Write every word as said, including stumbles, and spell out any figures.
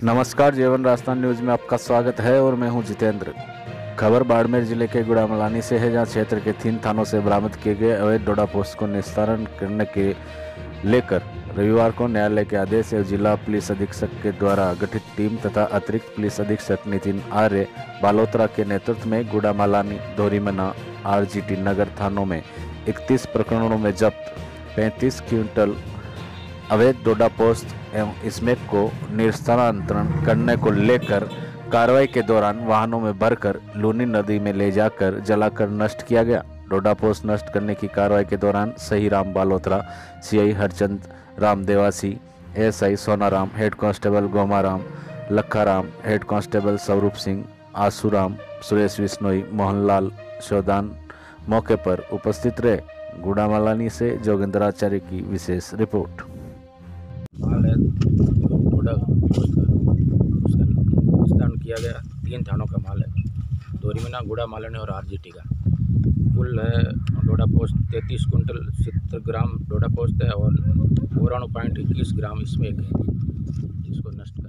नमस्कार, जीवन राजस्थान न्यूज में आपका स्वागत है और मैं हूं जितेंद्र। खबर बाड़मेर जिले के गुड़ामलानी से है, जहां क्षेत्र के तीन थानों से बरामद किए गए अवैध डोडा पोस्ट को निस्तारण करने के लेकर रविवार को न्यायालय के आदेश एवं जिला पुलिस अधीक्षक के द्वारा गठित टीम तथा अतिरिक्त पुलिस अधीक्षक नितिन आर्य बालोतरा के नेतृत्व में गुड़ामलानी, दोरीमना, आरजीटी नगर थानों में इकतीस प्रकरणों में जब्त पैंतीस क्विंटल अवैध डोडा पोस्ट एवं स्मैक को निस्तारण करने को लेकर कार्रवाई के दौरान वाहनों में भरकर लूनी नदी में ले जाकर जलाकर नष्ट किया गया। डोडा पोस्ट नष्ट करने की कार्रवाई के दौरान Sahi Ram Balotra, CI Harchand Ram Dewasi, ASI Sonaram, head constable Gomaram, Lakharam, head constable Swaroop Singh, Asuram, Suresh Bishnoi, Mohanlal शोधान मौके पर उपस्थित रहे। गुड़ामलानी से जोगिंद्राचार्य की विशेष रिपोर्ट। माल है डोडा पोस्ट का, उसका निस्तारण किया गया। तीन थानों का माल है, दोरीमना, गुड़ामलानी और आरजीटी का। कुल है डोडा पोस्ट तैंतीस कुंटल सत्तर ग्राम डोडा पोस्ट है और चौरानवे पॉइंट इक्कीस ग्राम इसमें है, जिसको नष्ट